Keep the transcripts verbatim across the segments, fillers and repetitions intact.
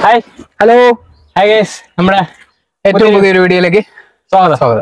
Hi hello hi guys, നമ്മുടെ ഏറ്റവും പുതിയൊരു വീഡിയോയിലേക്ക് സ്വാഗതം സ്വാഗതം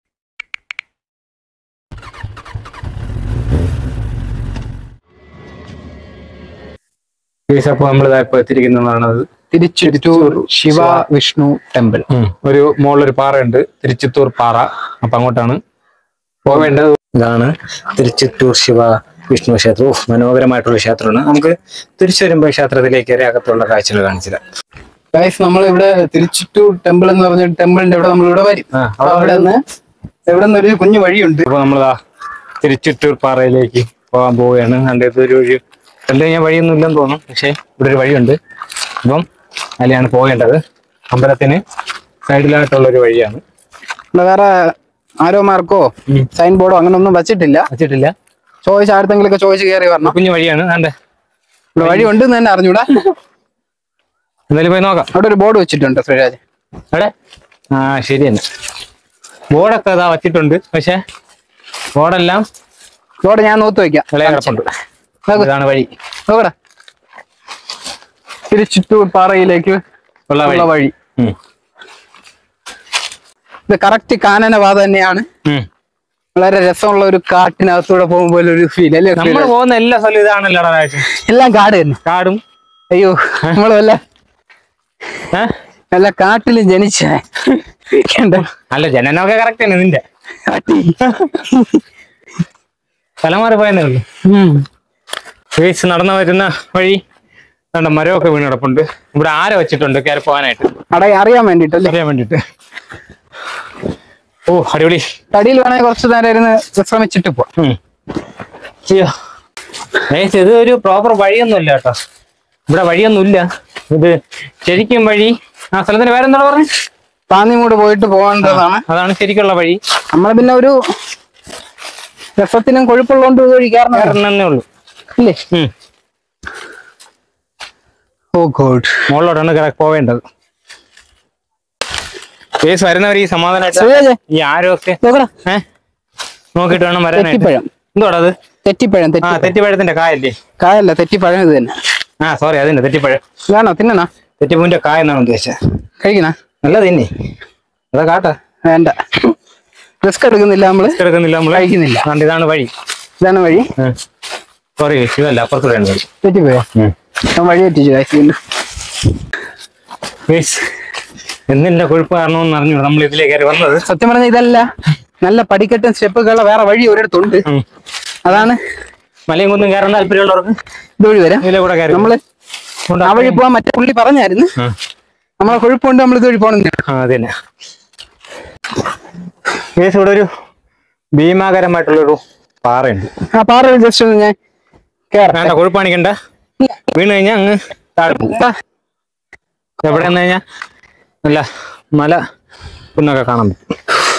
ഗൈസ്, അപ്പോൾ നമ്മൾ ഇപ്പോൾ എത്തിയിരിക്കുന്നതാണ് തിരുച്ചിറ്റൂർ ശിവ വിഷ്ണു ടെമ്പിൾ. ഒരു മുകളിലൊരു പാറയുണ്ട്, തിരുച്ചിത്തൂർ പാറ. അപ്പൊ അങ്ങോട്ടാണ് പോവേണ്ടത്. ഇതാണ് തിരുച്ചിറ്റൂർ ശിവ വിഷ്ണു ക്ഷേത്രം. ഓഹ്, മനോഹരമായിട്ടുള്ള ക്ഷേത്രമാണ്. നമുക്ക് തിരിച്ചു വരുമ്പോൾ ക്ഷേത്രത്തിലേക്ക് കയറി അകത്തുള്ള കാഴ്ചകൾ കാണിച്ചില്ല. ഗൈസ്, നമ്മൾ ഇവിടെ തിരുച്ചിറ്റൂർ ടെമ്പിൾ എന്ന് പറഞ്ഞ ടെമ്പിളിന്റെ ഇവിടെ നമ്മളിവിടെ വരും. അവിടെ നിന്ന് ഇവിടെ നിന്ന് ഒരു കുഞ്ഞു വഴിയുണ്ട്. അപ്പൊ നമ്മളാ തിരുച്ചിറ്റൂർ പാറയിലേക്ക് പോകാൻ പോവുകയാണ്. അതിൻ്റെ ഒരു വഴി കണ്ടു കഴിഞ്ഞാൽ വഴിയൊന്നും ഇല്ലെന്ന് തോന്നും, പക്ഷെ ഇവിടെ ഒരു വഴിയുണ്ട്. അപ്പം അതിലാണ് പോകേണ്ടത്. അമ്പലത്തിന് സൈഡിലായിട്ടുള്ള ഒരു വഴിയാണ്. ഇവിടെ വേറെ ആരോ മാർക്കോ സൈൻ ബോർഡോ അങ്ങനെ ഒന്നും വെച്ചിട്ടില്ല വെച്ചിട്ടില്ല ചോദിച്ച ആർക്കെങ്കിലൊക്കെ ചോദിച്ച് കയറി വരണം. കുഞ്ഞു വഴിയാണ്. അതെ, ഇവിടെ വഴി ഉണ്ട് എന്ന് തന്നെ അറിഞ്ഞൂടാ. എന്തായാലും പോയി നോക്കാം. അവിടെ ഒരു ബോർഡ് വെച്ചിട്ടുണ്ട് ശ്രീരാജ്. അവിടെ ആ ശരി തന്നെ, ബോർഡൊക്കെ അതാ വച്ചിട്ടുണ്ട്. പക്ഷെ ബോർഡെല്ലാം ബോർഡ് ഞാൻ നോത്ത് വെക്കാം. ഇതാണ് വഴി. നോക്കടാ, തിരുച്ചിറ്റൂർ പാറയിലേക്ക് ഉള്ള വഴി. ഇത് കറക്റ്റ് കാനനപാത തന്നെയാണ്. വളരെ രസമുള്ള ഒരു കാട്ടിനകത്തൂടെ പോകുമ്പോൾ ഒരു ഫീൽ അല്ലേ? നമ്മൾ പോകുന്ന എല്ലാ സ്ഥലവും ഇതാണല്ലോ, എല്ലാം കാട് തന്നെ. കാടും അയ്യോ, നമ്മള് വല്ല നല്ല കാട്ടിലും ജനിച്ച അല്ല, ജനനമൊക്കെ കറക്റ്റ് തന്നെ. നിന്റെ തലമാറി പോയെന്നേ ഉള്ളു. ഫേസ് നടന്നു വരുന്ന വഴി കണ്ട മരമൊക്കെ വീണ് കിടപ്പുണ്ട്. ഇവിടെ ആര വെച്ചിട്ടുണ്ട് കയറി പോകാനായിട്ട്, അട അറിയാൻ വേണ്ടിട്ടല്ലേ, അറിയാൻ വേണ്ടിട്ട്. ഓ അടിപൊളി. തടിയിൽ വേണമെങ്കിൽ കുറച്ചു നേരം ഇരുന്ന് വിശ്രമിച്ചിട്ട് പോവാം. ഇത് ഒരു പ്രോപ്പർ വഴിയൊന്നും ഇല്ല കേട്ടോ. ഇവിടെ വഴിയൊന്നും ഇല്ല. ഇത് ശരിക്കും വഴി ആ സ്ഥലത്തിന് വേറെന്താ പറഞ്ഞു, താന്നിമൂട് പോയിട്ട് പോകേണ്ടതാണ്. അതാണ് ശരിക്കുള്ള വഴി. നമ്മള് പിന്നെ ഒരു രസത്തിനും കൊഴുപ്പുള്ളതുകൊണ്ട് വഴി കയറണമെന്നേ ഉള്ളൂ അല്ലേ? ഓ ഗോഡ്, മുകളിലോട്ടാണ് പോവേണ്ടത്. കേസ് വരുന്നവർ ഈ സമാധാനമായിട്ട് ഈ ആരൊക്കെ ഏഹ് നോക്കിട്ട് വേണം വരാനായിട്ട്. എന്തോടാ അത്? തെറ്റിപ്പഴം. ആ, തെറ്റിപ്പഴത്തിന്റെ കായല്ലേ? കായല്ല, തെറ്റിപ്പഴം ഇത് തന്നെ. ആ സോറി, അതിന്റെ തെറ്റിപ്പഴം. വേണോ തിന്നണ? തെറ്റിപ്പൂവിന്റെ കായ എന്നാണ് ഉദ്ദേശിച്ചത്. കഴിക്കണ? നല്ല തിന്നി. അതാ കാട്ടാ. വേണ്ട, റിസ്ക് എടുക്കുന്നില്ല നമ്മള്. എടുക്കുന്നില്ല നമ്മള്, കഴിക്കുന്നില്ല. അതുകൊണ്ട് ഇതാണ് വഴി. ഇതാണ് വഴി. സോറി, ഇതല്ല, അപ്പുറത്തൂടെ വഴി. തെറ്റിപ്പോയോ? ഞാൻ വഴി തെറ്റിച്ചു കാശിക്കുന്നു. എന്നിന്റെ കൊഴുപ്പ് കാരണമെന്ന് അറിഞ്ഞു നമ്മൾ ഇതിലേക്ക് കയറി വന്നത്. സത്യം പറഞ്ഞ ഇതല്ല, നല്ല പടിക്കെട്ടും സ്റ്റെപ്പുകളുടെ വേറെ വഴി ഒരിടത്തുണ്ട്. അതാണ് മലയും കുന്നും കയറാൻ താല്പര്യമുള്ളവർക്ക് ഇതുവഴി വരാം. ഇതിലൂടെ കയറി നമ്മള് ആ വഴി പോവാൻ മറ്റേ പുള്ളി പറഞ്ഞായിരുന്നു. നമ്മളെ കൊഴുപ്പുണ്ട്, നമ്മൾ ഇതുവഴി പോകണം. അത് തന്നെ. കേസ് ഇവിടെ ഒരു ഭീമാകരമായിട്ടുള്ളൊരു പാറയുണ്ട്. ആ പാറ ജസ്റ്റ് ഒന്ന് ഞാൻ വേണ്ട, കൊഴുപ്പ് കാണിക്കണ്ട. വീണ് കഴിഞ്ഞാൽ അങ്ങ് താഴെ പോകും. എവിടെ നിന്ന് കഴിഞ്ഞാൽ നല്ല മല കുന്നൊക്കെ കാണാൻ പറ്റും.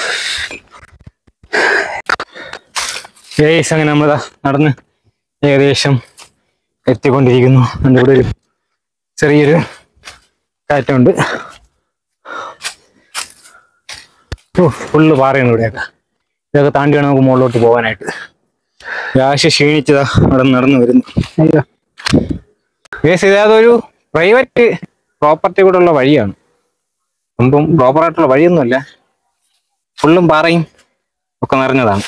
ഏകദേശം അങ്ങനെ നമ്മൾ നടന്ന് ഏകദേശം എത്തിക്കൊണ്ടിരിക്കുന്നു. എൻ്റെ ഇവിടെ ഒരു ചെറിയൊരു കാറ്റുണ്ട്. ഫുള്ള് പാറയാണ് ഇവിടെയൊക്കെ. ഇതൊക്കെ താണ്ടി വേണം നമുക്ക് മുകളിലോട്ട് പോകാനായിട്ട്. രാശി ക്ഷീണിച്ചതാ അവിടെ നടന്നു വരുന്നു. ഏകദേശം ഇതൊരു പ്രൈവറ്റ് പ്രോപ്പർട്ടി കൂടെ ഉള്ള വഴിയാണ്. ഒന്നും പ്രോപ്പറായിട്ടുള്ള വഴിയൊന്നുമല്ല, ഫുള്ളും പാറയും ഒക്കെ നിറഞ്ഞതാണ്.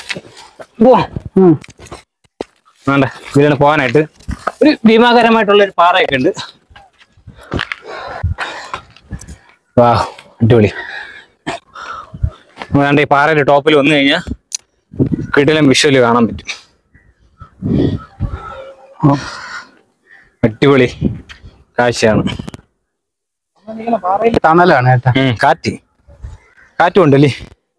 വേണ്ട, ഇതിലാണ് പോകാനായിട്ട് ഒരു ഭീമാകരമായിട്ടുള്ള ഒരു പാറയൊക്കെ ഉണ്ട്. വാ, അടിപൊളി. വേണ്ട, ഈ പാറയുടെ ടോപ്പിൽ വന്നു കഴിഞ്ഞാൽ കിടിലം വിഷ്വല് കാണാൻ പറ്റും. അടിപൊളി കാഴ്ചയാണ്. തണലാണ് കേട്ടാ. കാറ്റ് കാറ്റും ഉണ്ടല്ലേ.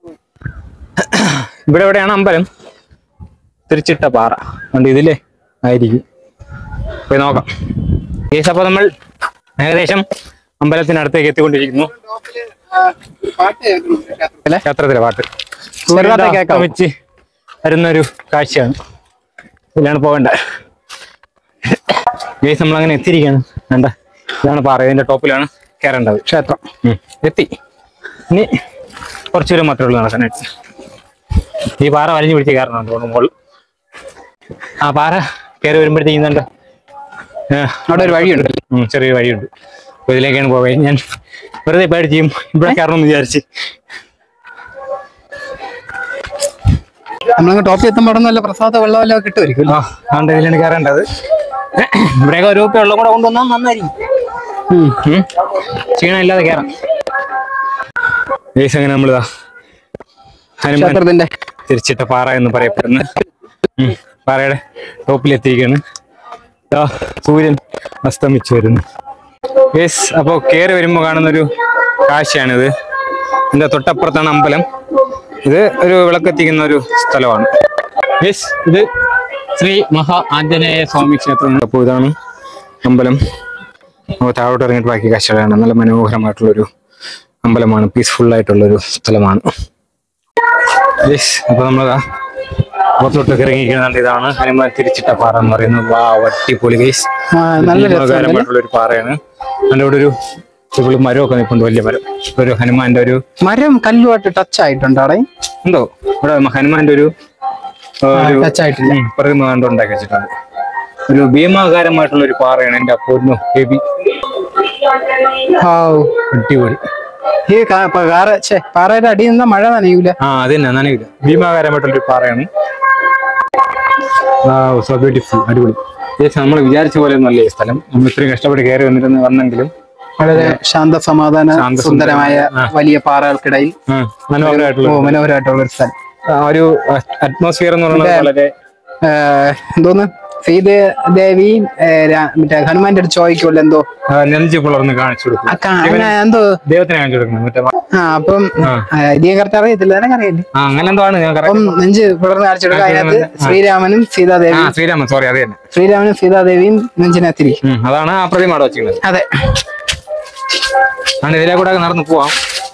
ഇവിടെ എവിടെയാണ് അമ്പലം? തിരിച്ചിട്ട പാറ ഉണ്ട്, ഇതില്ലേ ആയിരിക്കും. പോയി നോക്കാം. കേസ് അപ്പോൾ നമ്മൾ ഏകദേശം അമ്പലത്തിനടുത്തേക്ക് എത്തിക്കൊണ്ടിരിക്കുന്നു. ക്ഷേത്രത്തിലെ പാട്ട് വെച്ച് വരുന്നൊരു കാഴ്ചയാണ്. ഇതിലാണ് പോകേണ്ടത്. കേസ് നമ്മളങ്ങനെ എത്തിയിരിക്കുകയാണ്. വേണ്ട, ഇതാണ് പാറ. ഇതിന്റെ ടോപ്പിലാണ് കയറേണ്ടത്. ക്ഷേത്രം എത്തി. ഇനി കുറച്ചു ദൂരം മാത്രമേ ഉള്ളൂ നടക്കാനായിട്ട്. ഈ പാറ വലിഞ്ഞു പിടിച്ച് കയറണം തോന്നുന്നു മുകളിൽ. ആ പാറ കയറി വരുമ്പോഴത്തേക്കുന്നുണ്ട്, അവിടെ ഒരു വഴിയുണ്ട്, ചെറിയൊരു വഴിയുണ്ട്. അപ്പൊ ഇതിലേക്കാണ് പോയത്. ഞാൻ വെറുതെ പേടി ചെയ്യും ഇവിടെ കയറണമെന്ന് വിചാരിച്ച്. നമ്മളങ്ങ് ടോപ്പിൽ എത്തുമ്പോൾ അവിടെ നല്ല പ്രസാദ വെള്ളമല്ലോ കിട്ടുമായിരിക്കും. ആ അതുകൊണ്ട് ഇതിലാണ് കയറേണ്ടത്. ഇവിടെയൊക്കെ ഒരു വെള്ളം കൂടെ കൊണ്ടുവന്നാൽ നന്നായിരിക്കും. ക്ഷീണം ഇല്ലാതെ കയറാം. അങ്ങനെ നമ്മളിതാ ഹനുമാൻ തിരിച്ചിട്ട പാറ എന്ന് പറയപ്പെടുന്ന പാറയുടെ ടോപ്പിലെത്തിയിരിക്കുകയാണ്. സൂര്യൻ അസ്തമിച്ചു വരുന്നു. യെസ്, അപ്പൊ കയറി വരുമ്പോ കാണുന്നൊരു കാഴ്ചയാണിത്. ഇതിന്റെ തൊട്ടപ്പുറത്താണ് അമ്പലം. ഇത് ഒരു വിളക്കെത്തിക്കുന്ന ഒരു സ്ഥലമാണ്. യെസ്, ഇത് ശ്രീ മഹാ ആഞ്ജനേയ സ്വാമി ക്ഷേത്രം. അപ്പോൾ ഇതാണ് അമ്പലം. അപ്പോൾ താഴോട്ട് ഇറങ്ങിയിട്ട് ബാക്കി കാഴ്ചകളാണ്. നല്ല മനോഹരമായിട്ടുള്ളൊരു അമ്പലമാണ്. പീസ്ഫുൾ ആയിട്ടുള്ളൊരു സ്ഥലമാണ്. യെസ്, അപ്പൊ നമ്മളതാ പുറത്തോട്ടൊക്കെ ഇറങ്ങിയിരിക്കുന്നുണ്ട്. ഇതാണ് ഹനുമാൻ തിരിച്ചിട്ട പാറ എന്ന് പറയുന്നത്. വാ അടിപൊളി ഗൈസ്, മനോഹരമായിട്ടുള്ള ഒരു പാറയാണ്. അതിൻ്റെ ഇവിടെ ഒരു ഇവിടെ മരമൊക്കെ നിൽപ്പുണ്ട്, വലിയ മരം. ഒരു ഹനുമാന്റെ ഒരു മരം കല്ലുമായിട്ട് ടച്ച് ആയിട്ടുണ്ട് അവിടെ എന്തോ. ഇവിടെ ഹനുമാന്റെ ഒരു ടച്ച് ആയിട്ടില്ല, പ്രതിമ കണ്ട് ഉണ്ടാക്കി വെച്ചിട്ടുണ്ട്. ഒരു ഭീമാകാരമായിട്ടുള്ള ഒരു പാറയാണ്. എന്റെ അപ്പോഴും ഹെവി അടിപൊളി. ഈ പാറയുടെ അടിയിൽ നിന്നാ മഴ നനയൂല. ആ അത് തന്നെ, നനയൂല. ഭീമാകാരമായിട്ടുള്ള ഒരു പാറയാണ്. സോ ബ്യൂട്ടിഫുൾ, അടിപൊളി. നമ്മൾ വിചാരിച്ച പോലെ ഒന്നും അല്ലേ ഈ സ്ഥലം. നമ്മൾ ഇത്രയും കഷ്ടപ്പെട്ട് കയറി വന്നിരുന്ന് വന്നെങ്കിലും വളരെ ശാന്ത സമാധാന സുന്ദരമായ വലിയ പാറകൾക്കിടയിൽ മനോഹരമായിട്ടുള്ള മനോഹരമായിട്ടുള്ള ഒരു സ്ഥലം. ഒരു അറ്റ്മോസ്ഫിയർ എന്ന് പറയുന്നത് വളരെ എന്തോന്ന് സീതാദേവി മറ്റേ ഹനുമാന്റെ അടുത്ത് ചോദിക്കുമല്ലോ എന്തോ നെഞ്ച് പുലർന്ന് കാണിച്ചു കൊടുക്കും, എന്തോ ദൈവത്തിനെ കാണിച്ചു കൊടുക്കണം. ആ അപ്പം ഇതേ കറക്റ്റ് അറിയത്തില്ല, നിനക്ക് അറിയില്ലേ? അങ്ങനെ എന്തോ ആണ്. അപ്പം നെഞ്ച് പുലർന്ന് കാണിച്ചു കൊടുക്കുക. അതിനകത്ത് ശ്രീരാമനും സീതാദേവി ശ്രീരാമൻ സോറി അതെ ശ്രീരാമനും സീതാദേവിയും നെഞ്ചിനകത്തിരിക്കും. അതാണ് ആ പ്രതിമ അവിടെ വെച്ചിരുന്നത്. അതെ, ആണ് ഇതിലെ കൂടെ നടന്നു പോവാം.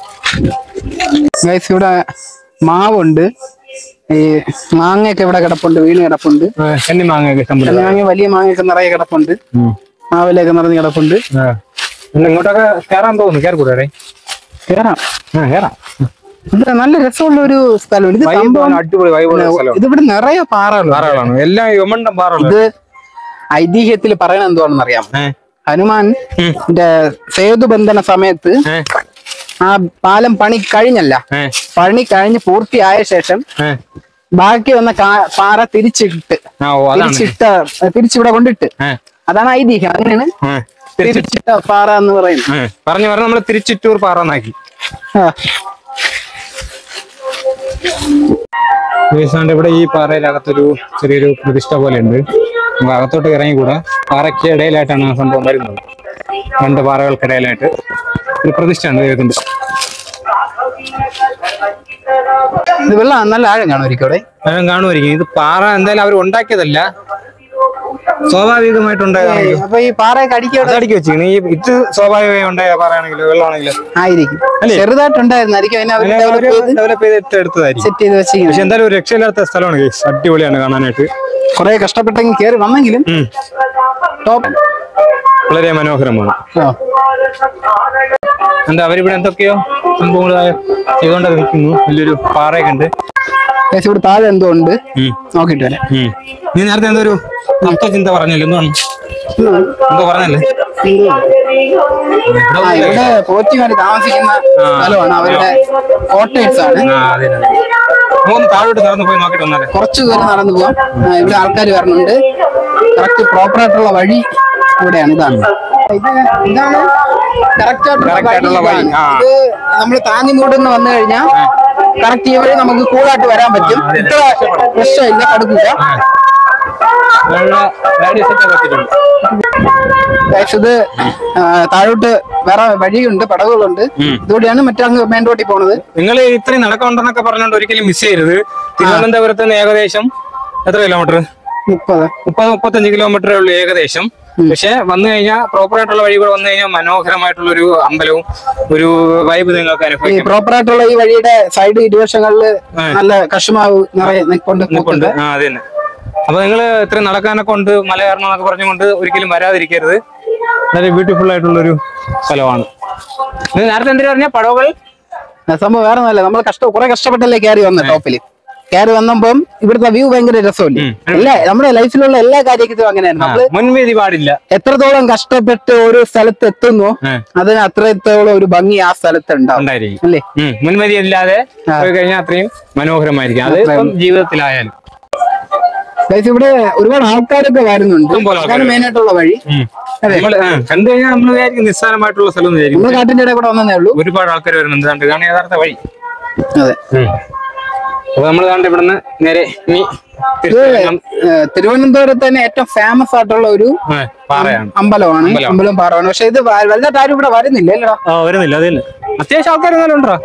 ഇവിടെ മാവുണ്ട്, ഈ മാങ്ങയൊക്കെ ഇവിടെ കിടപ്പുണ്ട്, വീണ് കിടപ്പുണ്ട്. കന്നി മാങ്ങയൊക്കെ മാങ്ങ വലിയ മാങ്ങയൊക്കെ നിറയെ കിടപ്പുണ്ട്, മാവിലൊക്കെ നിറഞ്ഞ് കിടപ്പുണ്ട്. ഇങ്ങോട്ടൊക്കെ കയറാൻ തോന്നുന്നു. കയറിക്കൂടെ? കേറാം, കയറാം. ഇവിടെ നല്ല രസമുള്ള ഒരു സ്ഥലം. ഇത് അടിപൊളി വൈബുള്ള സ്ഥലം. ഇത് ഇവിടെ നിറയെ പാറകളാണ്, എല്ലാം യമണ്ടം പാറകൾ. ഇത് ഐതിഹ്യത്തിൽ പറയണ എന്തുവാണെന്ന് അറിയാം. ഹനുമാൻ സേതുബന്ധന സമയത്ത് ആ പാലം പണി കഴിഞ്ഞല്ല, പണി കഴിഞ്ഞ് പൂർത്തിയായ ശേഷം ബാക്കി വന്ന പാറ തിരിച്ചിട്ട് തിരിച്ചിട്ട തിരിച്ചിവിടെ കൊണ്ടിട്ട്, അതാണ് ഐതിഹ്യം. അങ്ങനെയാണ് തിരിച്ചിട്ട പാറ എന്ന് പറയുന്നത്. പറഞ്ഞു പറഞ്ഞു നമ്മള് തിരിച്ചിട്ടൂർ പാറ എന്നാക്കി. ഇവിടെ ഈ പാറയിലകത്തൊരു ചെറിയൊരു പ്രതിഷ്ഠ പോലെ ഉണ്ട്. നമുക്ക് അകത്തോട്ട് ഇറങ്ങിക്കൂടാ. പാറയ്ക്ക് ഇടയിലായിട്ടാണ് ആ സംഭവം വരുന്നത്. രണ്ട് പാറകൾക്കിടയിലായിട്ട് ഒരു പ്രതിഷ്ഠയാണ് ദൈവത്തിന്റെ. ഇത് വെള്ളം നല്ല ആഴം കാണുമായിരിക്കും, അവിടെ ആഴം കാണുമായിരിക്കും. ഇത് പാറ എന്തായാലും അവർ ഉണ്ടാക്കിയതല്ല, സ്വാഭാവികമായിട്ടുണ്ടായതാണെങ്കിൽ. അപ്പൊ ഈ പാറയൊക്കെ അടിക്കി അടിക്കി വെച്ചിരിക്കുന്നു. ഈ ഇത് സ്വാഭാവികമായി ഉണ്ടായ പാറയാണെങ്കിലും വെള്ളമാണെങ്കിലും ആയിരിക്കും, ചെറുതായിട്ടുണ്ടായിരുന്നായിരിക്കും. ഡെവലപ്പ് ചെയ്തിട്ട് എടുത്തതായിരിക്കും, സെറ്റ് ചെയ്ത് വെച്ചിരിക്കും. പക്ഷെ എന്തായാലും ഒരു രക്ഷയില്ലാത്ത സ്ഥലമാണ്. അടിപൊളിയാണ് കാണാനായിട്ട്. കുറെ കഷ്ടപ്പെട്ടെങ്കിൽ കയറി വന്നെങ്കിലും ടോപ്പ് വളരെ മനോഹരമാണ്. എന്താ അവരിവിടെ എന്തൊക്കെയോ സംഭവങ്ങൾ ചെയ്തുകൊണ്ട് നിൽക്കുന്നു. വലിയൊരു പാറയൊക്കെ ഉണ്ട്. ഇവിടെ താഴെ എന്തോ ഉണ്ട്, നോക്കിട്ട് വരാം. നീ നേരത്തെ എന്തോ ഒരു തത്വചിന്ത പറഞ്ഞല്ലോ, എന്താണ് എന്തോ പറഞ്ഞല്ലേ? ഇവിടെ പോറ്റിമാര് താമസിക്കുന്ന സ്ഥലമാണ്, അവരുടെ കോട്ടേഴ്സ് ആണ്. താഴോട്ട് നടന്നു പോയി നോക്കിട്ട് വന്നാലേ കുറച്ചു ദൂരം നടന്നു പോവാം. ഇവിടെ ആൾക്കാർ വരണുണ്ട്. കറക്റ്റ് പ്രോപ്പർ ആയിട്ടുള്ള വഴി ഇവിടെയാണ്. ഇതാണ് ഇത് ഇതാണ് കറക്റ്റ് ആയിട്ടുള്ള വഴി. ഇത് നമ്മൾ താന്നിമൂടെന്ന് വന്നു കഴിഞ്ഞാൽ കറക്റ്റ് ഈ വഴി നമുക്ക് കൂളായിട്ട് വരാൻ പറ്റും. ഇത്ര പ്രശ്നമില്ല, കടുക്കൂല. ഇത് താഴോട്ട് വേറെ വഴിയുണ്ട്, പടവുകളുണ്ട്. ഇതോടെയാണ് മറ്റേ മെയിൻ റോഡിൽ പോണത്. നിങ്ങൾ ഇത്രയും നടക്കമുണ്ടെന്നൊക്കെ പറഞ്ഞുകൊണ്ട് ഒരിക്കലും മിസ് ചെയ്യരുത്. തിരുവനന്തപുരത്ത് നിന്ന് ഏകദേശം എത്ര കിലോമീറ്റർ? മുപ്പത് മുപ്പത് മുപ്പത്തഞ്ച് കിലോമീറ്ററേ ഉള്ളൂ ഏകദേശം. പക്ഷെ വന്നു കഴിഞ്ഞാൽ പ്രോപ്പർ ആയിട്ടുള്ള വഴി കൂടെ വന്നു കഴിഞ്ഞാൽ മനോഹരമായിട്ടുള്ള ഒരു അമ്പലവും ഒരു വൈബ് നിങ്ങൾക്ക് അനുഭവിക്കും. പ്രോപ്പർ ആയിട്ടുള്ള ഈ വഴിയുടെ സൈഡ് ഇരുവശങ്ങളില് നല്ല കശുമാവ് നിറയെ നിൽപ്പുണ്ട്. ആ അത് തന്നെ. അപ്പൊ നിങ്ങൾ ഇത്രയും നടക്കാനൊക്കെ കൊണ്ട് മല കയറണം എന്നൊക്കെ പറഞ്ഞുകൊണ്ട് ഒരിക്കലും വരാതിരിക്കരുത്. വളരെ ബ്യൂട്ടിഫുൾ ആയിട്ടുള്ളൊരു സ്ഥലമാണ്. നേരത്തെ എന്തിനാ പറഞ്ഞ പടവുകൾ സംഭവം വേറെ ഒന്നല്ല, നമ്മൾ കഷ്ട കുറെ കഷ്ടപ്പെട്ടല്ലേ കയറി വന്ന ടോപ്പില്. കയറി വന്നപ്പം ഇവിടുത്തെ വ്യൂ ഭയങ്കര രസമല്ലേ. എല്ലാ നമ്മുടെ ലൈഫിലുള്ള എല്ലാ കാര്യത്തിലും അങ്ങനെയാണ്. നമ്മള് മുൻവിധി പാടില്ല. എത്രത്തോളം കഷ്ടപ്പെട്ട് ഒരു സ്ഥലത്ത് എത്തുന്നു അതിന് അത്രത്തോളം ഒരു ഭംഗി ആ സ്ഥലത്ത് ഉണ്ടാവും അല്ലേ. മുൻവിധി ഇല്ലാതെ പോയി കഴിഞ്ഞാൽ അത്രയും മനോഹരമായിരിക്കും. അത് ഇപ്പം ജീവിതത്തിലായാലും. ഇവിടെ ഒരുപാട് ആൾക്കാരൊക്കെ വരുന്നുണ്ട്. അതാണ് മെയിൻ ആയിട്ടുള്ള വഴി. കണ്ടു കഴിഞ്ഞാൽ നമ്മൾ വിചാരിക്കും നിസ്സാരമായിട്ടുള്ള സ്ഥലം നമ്മുടെ കാട്ടിന്റെ ഇടയിൽ കൂടെ വന്നേ ഉള്ളൂ. ഒരുപാട് ആൾക്കാർ വരുന്നുണ്ട്. ഇതാണ് യഥാർത്ഥ വഴി. അതെ. അപ്പൊ നമ്മൾ കണ്ട് ഇവിടുന്ന് നേരെ തിരുവനന്തപുരത്ത് തന്നെ ഏറ്റവും ഫേമസ് ആയിട്ടുള്ള ഒരു പാറയാണ്, അമ്പലമാണ്. അമ്പലം പാറയാണ്. പക്ഷെ ഇത് വലുതായിട്ട് ആരും ഇവിടെ വരുന്നില്ല അല്ലടാ. വരുന്നില്ല. അതില്ല, അത്യാവശ്യം ആൾക്കാർ എന്നാലും ഉണ്ടോ.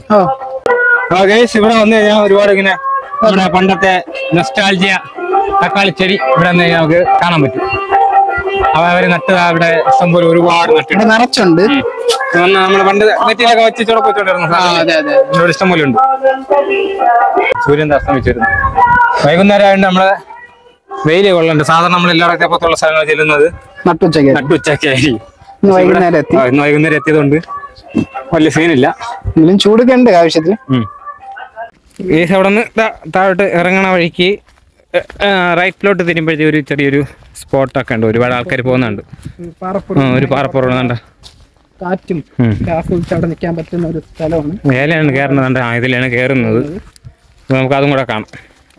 ഇവിടെ വന്നു കഴിഞ്ഞാൽ ഒരുപാട് ഇങ്ങനെ നമ്മുടെ പണ്ടത്തെ നൊസ്റ്റാൾജിയ തക്കാളി ചെടി ഇവിടെ വന്നു കഴിഞ്ഞാൽ നമുക്ക് കാണാൻ പറ്റും. അവ അവര് നട്ട് അവിടെ ഇഷ്ടംപോലെ ഒരുപാട് നട്ടിട്ട് നിറച്ചുണ്ട്. നമ്മള് പണ്ട് നെറ്റിലൊക്കെ വെച്ച് ചുടപ്പ് വെച്ചോണ്ടിരുന്നു. ഇഷ്ടംപോലെ ഉണ്ട്. സൂര്യൻ അസ്തമിച്ചു വരുന്നു. വൈകുന്നേരം ആയതുകൊണ്ട് നമ്മള് വെയില് കൊള്ളണ്ട്. സാധാരണ നമ്മൾ എല്ലായിടത്തെ പുറത്തുള്ള സ്ഥലങ്ങൾ ചെല്ലുന്നത് നട്ടുച്ചയ്ക്ക് നട്ടുച്ചയ്ക്കായി. വൈകുന്നേരം എത്തി. ഇന്ന് വൈകുന്നേരം എത്തിയതുകൊണ്ട് വലിയ സീനില്ല. ചൂടൊക്കെ ആവശ്യത്തിന്. ഈ അവിടെ നിന്ന് താഴോട്ട് ഇറങ്ങണ വഴിക്ക് റൈറ്റിലോട്ട് തിരുമ്പോഴത്തേ ഒരു ചെറിയൊരു സ്പോട്ടൊക്കെ ഉണ്ട്. ഒരുപാട് ആൾക്കാർ പോകുന്നുണ്ട്. ഒരു പാറപ്പുറം കാറ്റും അവിടെ നിൽക്കാൻ പറ്റുന്ന ഒരു സ്ഥലമാണ്. മേലെയാണ് കയറുന്നത്. ആ ഇതിലാണ് കയറുന്നത്. നമുക്ക് അതും കൂടെ കാണാം.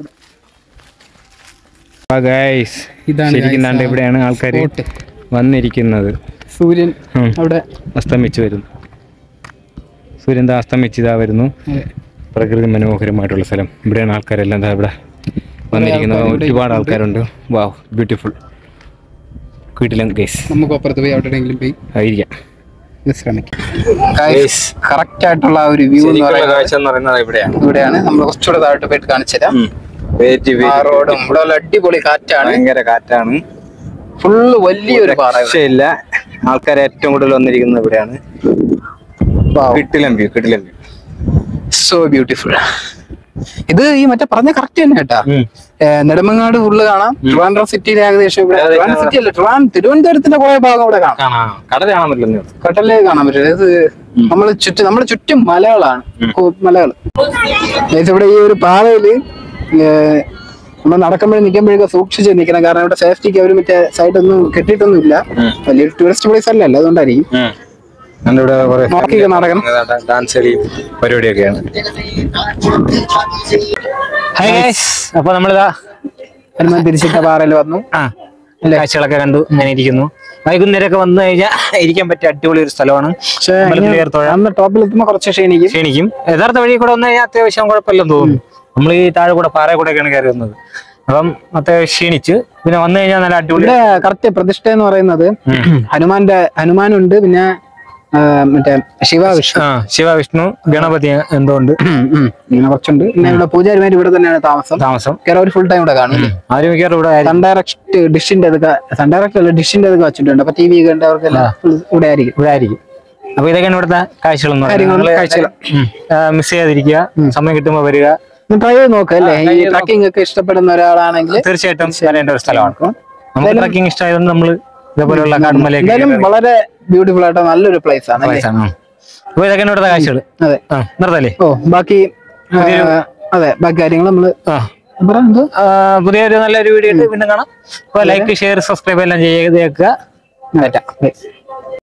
ശരിക്കും ദാണ്ട് ഇവിടെയാണ് ആൾക്കാർ വന്നിരിക്കുന്നത്. സൂര്യൻ അവിടെ അസ്തമിച്ചു വരുന്നു. സൂര്യൻ ദാ അസ്തമിച്ചിതാ വരുന്നു. പ്രകൃതി മനോഹരമായിട്ടുള്ള സ്ഥലം. ഇവിടെയാണ് ആൾക്കാരെല്ലാം എന്താ ഇവിടെ വന്നിരിക്കുന്നത്. ഒരുപാട് ആൾക്കാരുണ്ട്. വാവ്, ബ്യൂട്ടിഫുൾ. വീട്ടിലും ഗൈസ് നമുക്ക് അപ്പുറത്ത് പോയി എവിടെയെങ്കിലും പോയി ആയിരിക്കാം. കറക്റ്റ് ആയിട്ടുള്ള ഒരു വ്യൂ ഇവിടെയാണ്. ഇവിടെയാണ് നമ്മൾ കുറച്ചുകൂടെ താഴോട്ട് പോയിട്ട് കാണിച്ചുതരാം. റോഡും ഇവിടെ അടിപൊളി കാറ്റാണ്. ഭയങ്കര കാറ്റാണ്. ഫുള്ള് വലിയൊരു പാറയില്ല. ആൾക്കാർ ഏറ്റവും കൂടുതൽ വന്നിരിക്കുന്നത് ഇവിടെയാണ്. കിട്ടിലം വ്യൂ, കിട്ടിലം വ്യൂ. So beautiful. ഇത് ഈ മറ്റേ പറഞ്ഞ കറക്റ്റ് തന്നെ കേട്ടാ. നെടുമങ്ങാട് ഫുള്ള് കാണാം. ട്രിവാൻഡ്രം സിറ്റിയിലെ ഏകദേശം ഇവിടെ സിറ്റി അല്ല തിരുവനന്തപുരത്തിന്റെ കുറെ ഭാഗം ഇവിടെ കാണാം. കടൽ കാണാൻ പറ്റില്ല. കടലേ കാണാൻ പറ്റില്ല. ഇത് നമ്മള് ചുറ്റും നമ്മുടെ ചുറ്റും മലകളാണ്. മലകൾ. ഇവിടെ ഈ ഒരു പാതയില് നമ്മൾ നടക്കുമ്പോഴും നിൽക്കുമ്പോഴൊക്കെ സൂക്ഷിച്ച് നിൽക്കണം. കാരണം ഇവിടെ സേഫ്റ്റിക്ക് അവർ മറ്റേ സൈഡൊന്നും കെട്ടിയിട്ടൊന്നും ഇല്ല. വലിയൊരു ടൂറിസ്റ്റ് പ്ലേസ് അല്ലല്ലോ, അതുകൊണ്ടായിരിക്കും. ഡാൻസ് കളി പരിപാടിയൊക്കെയാണ്. അപ്പൊ നമ്മളിതാ ഹനുമാൻ തിരിച്ചിട്ട പാറയിൽ വന്നു. ആ കാഴ്ചകളൊക്കെ കണ്ടു. ഇങ്ങനെ ഇരിക്കുന്നു. വൈകുന്നേരമൊക്കെ വന്നു കഴിഞ്ഞാൽ ഇരിക്കാൻ പറ്റിയ അടിപൊളി ഒരു സ്ഥലമാണ്. ടോപ്പിൽ എത്തുമ്പോൾ കുറച്ച് ക്ഷീണിക്കും ക്ഷീണിക്കും യഥാർത്ഥ വഴി കൂടെ വന്നു കഴിഞ്ഞാൽ അത്യാവശ്യം കുഴപ്പമില്ലെന്ന് തോന്നുന്നു. നമ്മൾ ഈ താഴെ കൂടെ പാറ കൂടെയൊക്കെയാണ് കയറി വന്നത്. അപ്പം അത്യാവശ്യം ക്ഷീണിച്ച് പിന്നെ വന്നു കഴിഞ്ഞാൽ നല്ല അടിപൊളി. കറക്റ്റ് പ്രതിഷ്ഠ എന്ന് പറയുന്നത് ഹനുമാന്റെ ഹനുമാനുണ്ട്. പിന്നെ മറ്റേ ശിവവിഷ്ണു ശിവവിഷ്ണു ഗണപതി എന്തുകൊണ്ട് ഇങ്ങനെ കുറച്ചുണ്ട്. പിന്നെ ഇവിടെ പൂജാരിമാർ ഇവിടെ തന്നെയാണ് താമസം താമസം ഒരു ഫുൾ ടൈം ഇവിടെ കാണും. ആരും ഇവിടെ സൺ ഡയറക്ട് ഡിഷിന്റെ സൺ ഡയറക്ട് അല്ല ഡിഷിന്റെ അതൊക്കെ വെച്ചിട്ടുണ്ട്. അപ്പൊ ടി വി കണ്ടവർക്കെല്ലാം ഇവിടെ ആയിരിക്കും ഇവിടെ ആയിരിക്കും. അപ്പൊ ഇതൊക്കെയാണ് ഇവിടുത്തെ കാഴ്ചകളൊന്നും കാഴ്ചകൾ. മിസ് ചെയ്യാതിരിക്കുക. സമയം കിട്ടുമ്പോൾ വരിക, ട്രൈ ചെയ്ത് നോക്കുക അല്ലേ. ഈ ട്രക്കിംഗ് ഒക്കെ ഇഷ്ടപ്പെടുന്ന ഒരാളാണെങ്കിൽ തീർച്ചയായിട്ടും വരേണ്ട ഒരു സ്ഥലമാണ്. നമുക്ക് ട്രക്കിംഗ് ഇഷ്ടമായതുകൊണ്ട് നമ്മള് ഇതേപോലെയുള്ള കാടുമലയൊക്കെ വളരെ ബ്യൂട്ടിഫുൾ ആയിട്ട് നല്ലൊരു പ്ലേസ് ആണ്. അപ്പൊ ഇതൊക്കെ ഇവിടുത്തെ കാഴ്ചകൾ. അതെ, നിർത്തല്ലേ. ഓ ബാക്കി അതെ ബാക്കി കാര്യങ്ങൾ നമ്മള് പുതിയൊരു നല്ലൊരു വീഡിയോ ആയിട്ട് പിന്നെ കാണാം. അപ്പൊ ലൈക്ക്, ഷെയർ, സബ്സ്ക്രൈബ് എല്ലാം ചെയ്തേക്കുക.